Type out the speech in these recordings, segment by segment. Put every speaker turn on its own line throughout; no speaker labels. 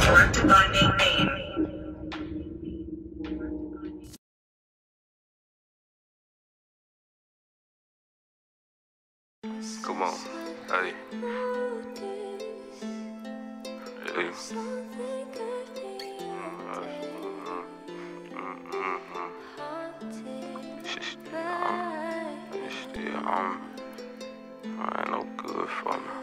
Directed by Maine.
Come on, hey. Hey. Ain't no good for me.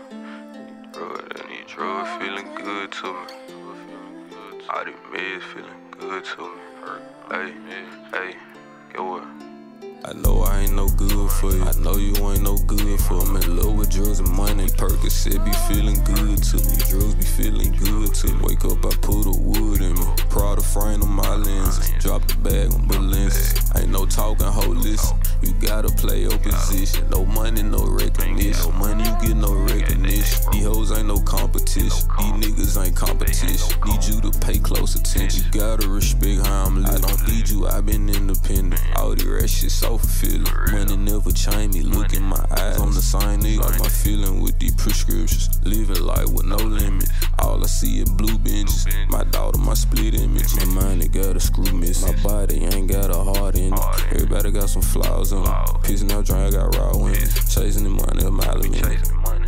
Any drug feeling good to me. All these meds feeling good to me. Hey, get what?
I know I ain't no good for you. I know you ain't no good for me. In love with drugs and money. Percocet be feeling good to me. Drugs be feeling good to me. Wake up, I put a wood in me. Prada frame on my lenses. Drop the bag on Balenciaga. Ain't no talking, ho, listen. You gotta play your position. No money, no recognition. No money, you get no recognition. These hoes ain't no competition. These niggas ain't competition. Need you to pay close attention. You gotta respect how I'm living. I don't need you, I been independent. All the rest shit so fulfilling. Money never change me. Look in my eyes, I'm the same nigga. Like my feeling with these prescriptions. Living life with no limit. All I see is blue benches. My daughter, my split image. My mind, it got a screw missing. My body ain't got a heart in it. Everybody got some flaws on it. Pissing out drink, I got raw women. Chasing the money a mile a minute.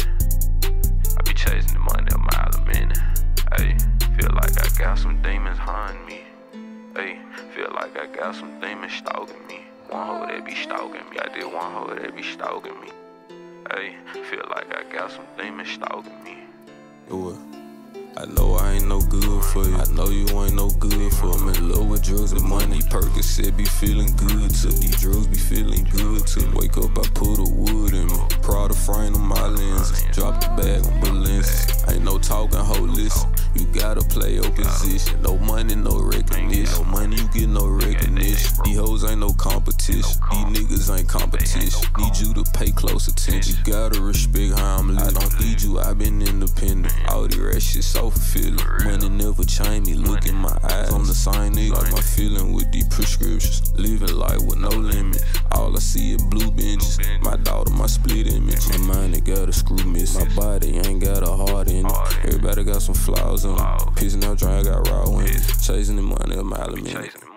I be chasing the money a mile a minute. Hey, feel like I got some demons haunting me. Hey, feel like I got some demons stalking me. One hoe that be stalking me. I did one hoe that be stalking me. Hey, feel like I got some demons stalking me.
What? I know I ain't no good for you. I know you ain't no good for me. In love with drugs and money. Percocet be feeling good to me. Drugs be feeling good to me. Wake up, I put a wood in me. Prada frame on my lenses. Drop the bag on Balenciaga. Ain't no talking, ho, listen. You gotta play your position. No money, no recognition. No money, you get no recognition. These hoes ain't no competition. These niggas ain't competition. Need you to pay close attention. You gotta respect how I'm living. I don't need you, I been independent. All the rest shit so fulfilling. Money never change me. Look in my eyes, I'm the same nigga. Like my feeling with these prescriptions. Living life with no limit. All I see is blue benches. My daughter, my split image. My mind, it got a screw missing. My body ain't got a heart in it. Everybody got some flaws on it. Pissing out drink, I got raw women. Chasing the money a mile a minute.